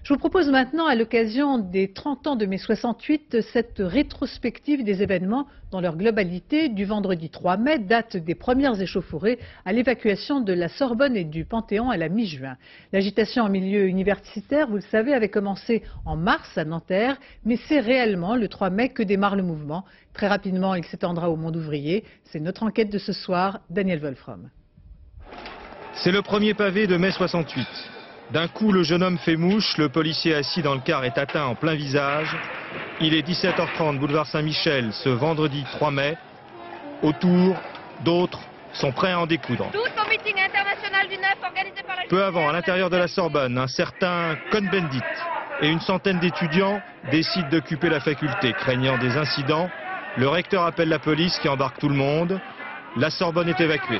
Je vous propose maintenant, à l'occasion des 30 ans de mai 68, cette rétrospective des événements dans leur globalité du vendredi 3 mai, date des premières échauffourées à l'évacuation de la Sorbonne et du Panthéon à la mi-juin. L'agitation en milieu universitaire, vous le savez, avait commencé en mars à Nanterre, mais c'est réellement le 3 mai que démarre le mouvement. Très rapidement, il s'étendra au monde ouvrier. C'est notre enquête de ce soir, Daniel Wolfram. C'est le premier pavé de mai 68. D'un coup, le jeune homme fait mouche, le policier assis dans le car est atteint en plein visage. Il est 17h30, boulevard Saint-Michel, ce vendredi 3 mai. Autour, d'autres sont prêts à en découdre. Tous au meeting international du 9 organisé par la... Peu avant, à l'intérieur de la Sorbonne, un certain Cohn-Bendit et une centaine d'étudiants décident d'occuper la faculté. Craignant des incidents, le recteur appelle la police qui embarque tout le monde. La Sorbonne est évacuée.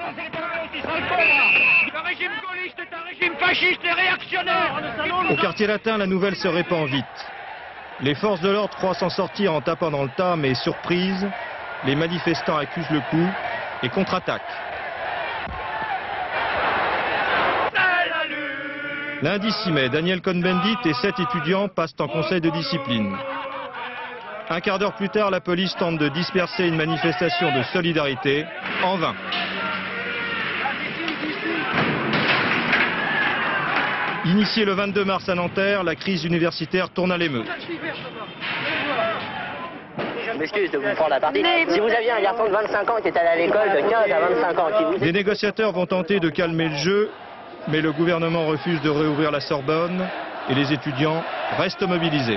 Fasciste et réactionnaire. Au quartier latin, la nouvelle se répand vite. Les forces de l'ordre croient s'en sortir en tapant dans le tas, mais surprise, les manifestants accusent le coup et contre-attaquent. Lundi 6 mai, Daniel Cohn-Bendit et 7 étudiants passent en conseil de discipline. Un quart d'heure plus tard, la police tente de disperser une manifestation de solidarité, en vain. Initiée le 22 mars à Nanterre, la crise universitaire tourne à l'émeute. Je m'excuse de vous prendre la partie. Si vous aviez un garçon de 25 ans qui était allé à l'école de 15 à 25 ans, qui vous... Les négociateurs vont tenter de calmer le jeu, mais le gouvernement refuse de réouvrir la Sorbonne et les étudiants restent mobilisés.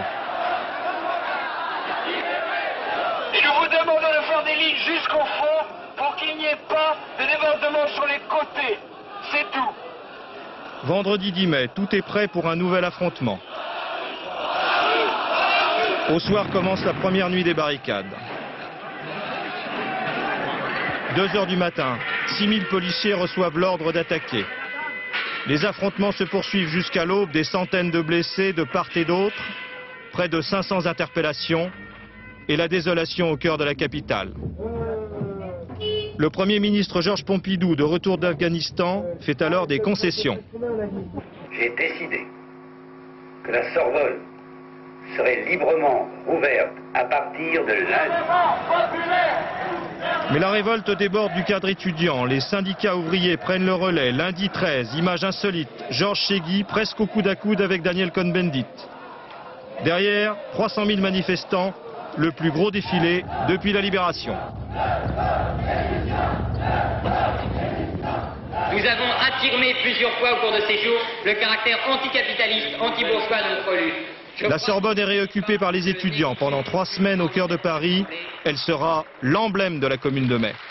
Et nous vous demandons de faire des lignes jusqu'au fond pour qu'il n'y ait pas de débordement sur les côtés. C'est tout. Vendredi 10 mai, tout est prêt pour un nouvel affrontement. Au soir commence la première nuit des barricades. 2 h du matin, 6000 policiers reçoivent l'ordre d'attaquer. Les affrontements se poursuivent jusqu'à l'aube, des centaines de blessés de part et d'autre, près de 500 interpellations et la désolation au cœur de la capitale. Le Premier ministre Georges Pompidou, de retour d'Afghanistan, fait alors des concessions. J'ai décidé que la Sorbonne serait librement ouverte à partir de lundi. Mais la révolte déborde du cadre étudiant. Les syndicats ouvriers prennent le relais. Lundi 13, image insolite, Georges Chegui presque au coude à coude avec Daniel Cohn-Bendit. Derrière, 300 000 manifestants, le plus gros défilé depuis la libération. Nous avons affirmé plusieurs fois au cours de ces jours le caractère anticapitaliste, anti-bourgeois de notre lutte. La Sorbonne est réoccupée par les étudiants pendant 3 semaines au cœur de Paris. Elle sera l'emblème de la Commune de mai.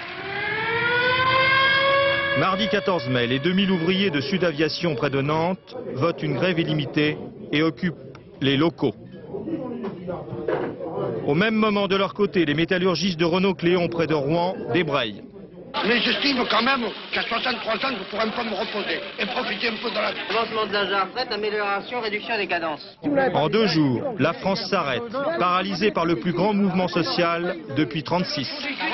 Mardi 14 mai, les 2000 ouvriers de Sud Aviation près de Nantes votent une grève illimitée et occupent les locaux. Au même moment, de leur côté, les métallurgistes de Renault-Cléon près de Rouen débrayent. Mais j'estime quand même qu'à 63 ans, je pourrais un peu me reposer et profiter un peu de la vie. Avancement de l'âge de la retraite, amélioration, réduction des cadences. En 2 jours, la France s'arrête, paralysée par le plus grand mouvement social depuis 1936.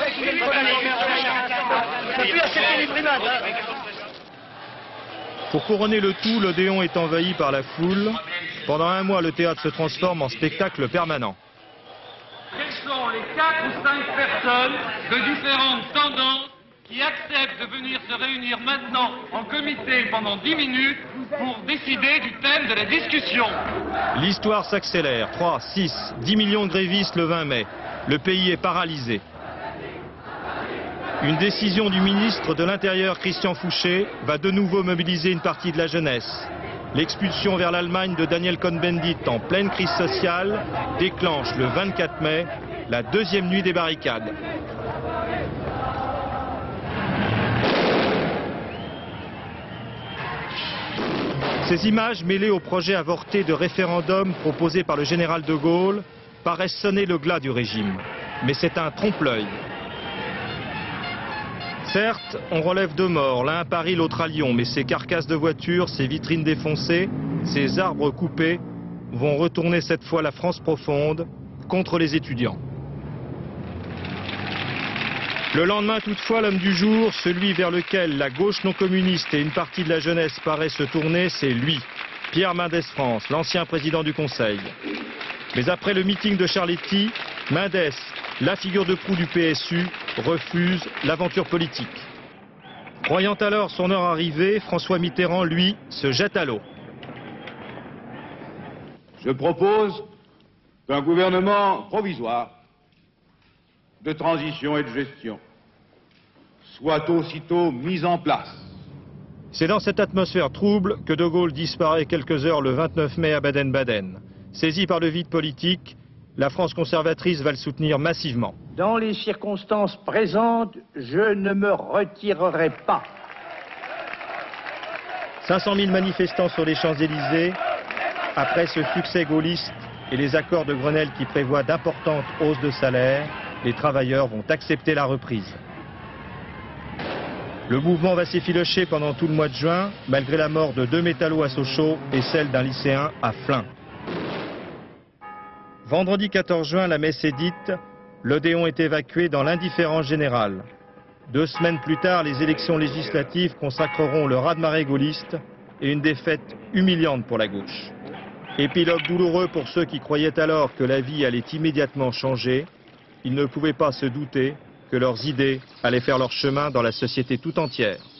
Pour couronner le tout, l'Odéon est envahi par la foule. Pendant 1 mois, le théâtre se transforme en spectacle permanent. Quelles sont les 4 ou 5 personnes de différentes tendances qui acceptent de venir se réunir maintenant en comité pendant 10 minutes pour décider du thème de la discussion? L'histoire s'accélère. 3, 6, 10 millions de grévistes le 20 mai. Le pays est paralysé. Une décision du ministre de l'Intérieur, Christian Fouché, va de nouveau mobiliser une partie de la jeunesse. L'expulsion vers l'Allemagne de Daniel Cohn-Bendit en pleine crise sociale déclenche le 24 mai la 2e nuit des barricades. Ces images, mêlées au projet avorté de référendum proposé par le général de Gaulle, paraissent sonner le glas du régime. Mais c'est un trompe-l'œil. Certes, on relève 2 morts, l'un à Paris, l'autre à Lyon, mais ces carcasses de voitures, ces vitrines défoncées, ces arbres coupés vont retourner cette fois la France profonde contre les étudiants. Le lendemain, toutefois, l'homme du jour, celui vers lequel la gauche non communiste et une partie de la jeunesse paraît se tourner, c'est lui. Pierre Mendès France, l'ancien président du Conseil. Mais après le meeting de Charletti, Mendès, la figure de proue du PSU, refuse l'aventure politique. Croyant alors son heure arrivée, François Mitterrand, lui, se jette à l'eau. Je propose qu'un gouvernement provisoire de transition et de gestion soit aussitôt mis en place. C'est dans cette atmosphère trouble que De Gaulle disparaît quelques heures le 29 mai à Baden-Baden. Saisi par le vide politique, la France conservatrice va le soutenir massivement. Dans les circonstances présentes, je ne me retirerai pas. 500 000 manifestants sur les Champs-Élysées. Après ce succès gaulliste et les accords de Grenelle qui prévoient d'importantes hausses de salaire, les travailleurs vont accepter la reprise. Le mouvement va s'effilocher pendant tout le mois de juin, malgré la mort de 2 métallos à Sochaux et celle d'un lycéen à Flins. Vendredi 14 juin, la messe est dite, l'Odéon est évacué dans l'indifférence générale. 2 semaines plus tard, les élections législatives consacreront le raz-de-marée gaulliste et une défaite humiliante pour la gauche. Épilogue douloureux pour ceux qui croyaient alors que la vie allait immédiatement changer. Ils ne pouvaient pas se douter que leurs idées allaient faire leur chemin dans la société tout entière.